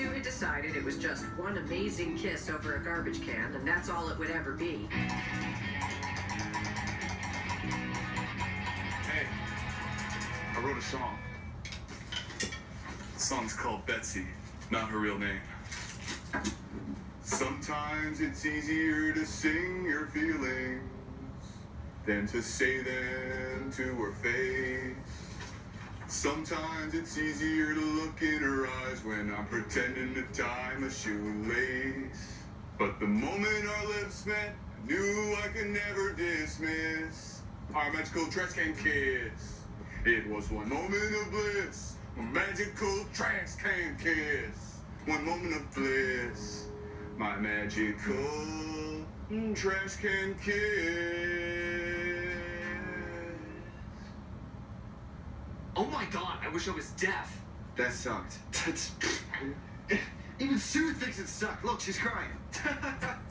two had decided it was just one amazing kiss over a garbage can, and that's all it would ever be. Hey, I wrote a song. The song's called Betsy, not her real name. Sometimes it's easier to sing your feelings than to say them to her face. Sometimes it's easier to look in her eyes when I'm pretending to tie my shoelace. But the moment our lips met, I knew I could never dismiss our magical trash can kiss. It was one moment of bliss, a magical trash can kiss. One moment of bliss, my magical trash can kiss. Oh my god, I wish I was deaf. That sucked. Even Sue thinks it sucked. Look, she's crying.